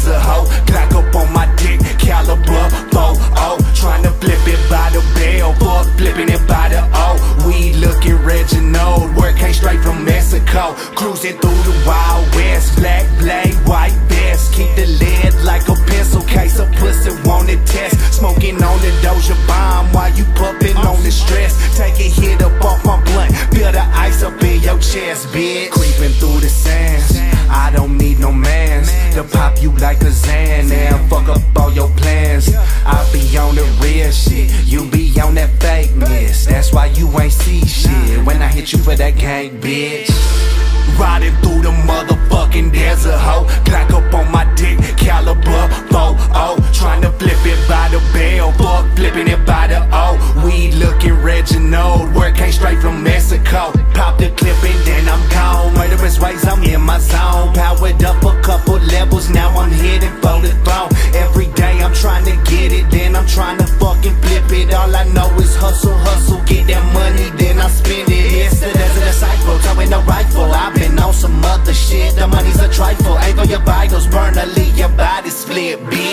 desert hoe. Glock up on my dick, caliber 4-0. Tryna flip it by the bell, fuck flipping it by the O. We looking Reginald, work came straight from Mexico. Cruising through the Wild West, black blade, white vest. Keep the lead like a pencil case, a pussy wanted test. Smoking on the Doja bomb while you puffin' on the stress. Take a hit up off my blunt, feel the ice up in your chest, bitch. Creeping through the sands, I don't need no mans to pop you like a Xan and fuck up all your plans. I be on the real shit, you be on that fakeness. That's why you ain't see shit when I hit you for that gang, bitch. Riding through the motherfucking desert hoe. Glock up on my dick, caliber 4-0. Tryna flip it by the bell, fuck flipping it by the O. We looking Reginald, work came straight from Mexico. Pop the clip and then I'm gone. Murderous ways, I'm in my zone. Powered up a couple levels, now I'm heading for the throne. Every day I'm trying to get it, then I'm trying to fucking flip it. All I know is hustle, hustle, get that money, then I spend it. It's the desert disciple, towing a rifle. I've been on some other shit, the money's a trifle. Aim for your vitals, burn or leave your body split, bitch.